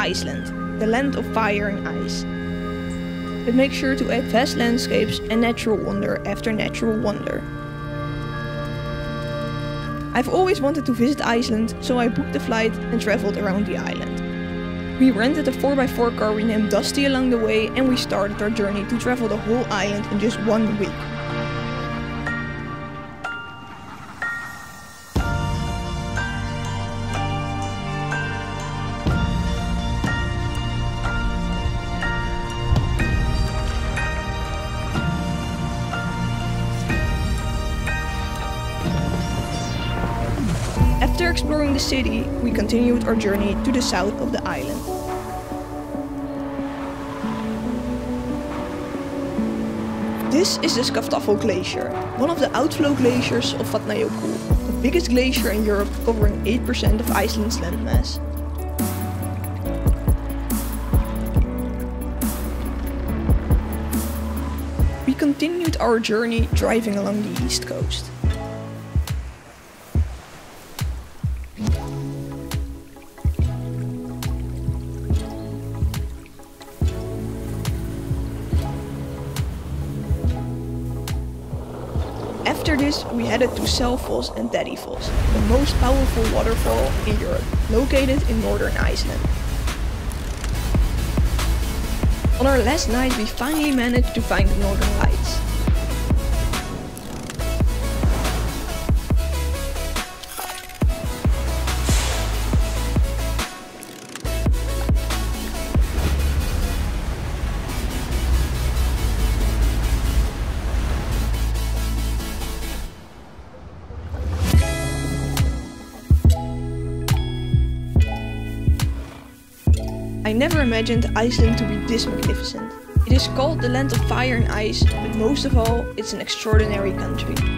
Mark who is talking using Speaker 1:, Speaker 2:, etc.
Speaker 1: Iceland, the land of fire and ice. But make sure to add vast landscapes and natural wonder after natural wonder. I've always wanted to visit Iceland, so I booked the flight and traveled around the island. We rented a 4x4 car we named Dusty along the way, and we started our journey to travel the whole island in just 1 week. After exploring the city, we continued our journey to the south of the island. This is the Skaftafell Glacier, one of the outflow glaciers of Vatnajökull, the biggest glacier in Europe, covering 8% of Iceland's landmass. We continued our journey driving along the east coast. After this, we headed to Selfoss and Daddyfoss, the most powerful waterfall in Europe, located in northern Iceland. On our last night, we finally managed to find the northern lights. I never imagined Iceland to be this magnificent. It is called the land of fire and ice, but most of all, it's an extraordinary country.